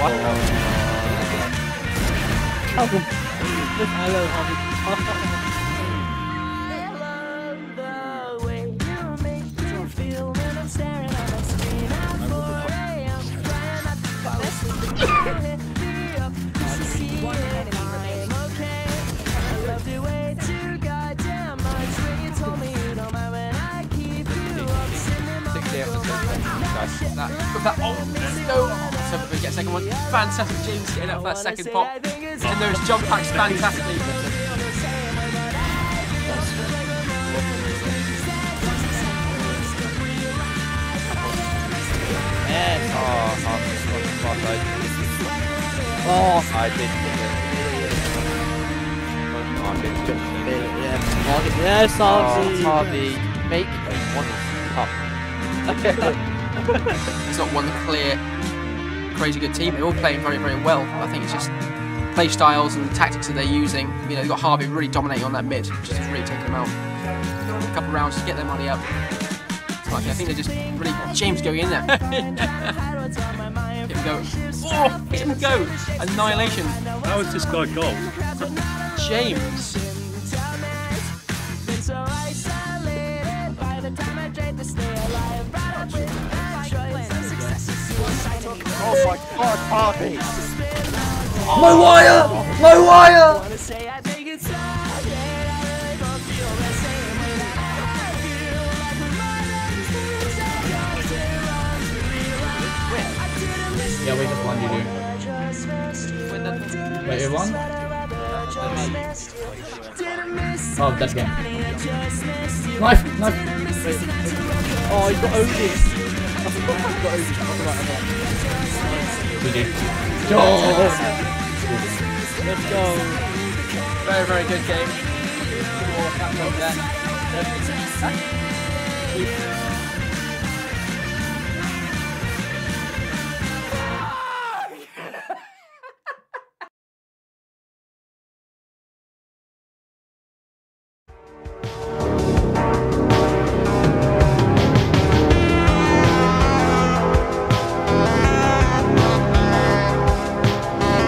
How come? Hello, Harvey. So we get second one. Fantastic, James getting up for that second pop. And those jump packs fantastically. Yes. Oh, I did. Yes, Harvey, make one cup. It's not one clear, crazy good team. They're all playing very, very well. I think it's just play styles and tactics that they're using. You know, you've got Harvey really dominating on that mid, which is really taking them out. A couple of rounds to get their money up. I think they're just really James going in there. Here we go. Oh, let him go! Annihilation. How is this guy gold? James. Oh my god, Harvey! My wire! My wire! Yeah, we just won, you do. Wait, you won? Oh, that's game. Knife! Knife! Oh, he's got OG. We do. Let's go. Very, very good game.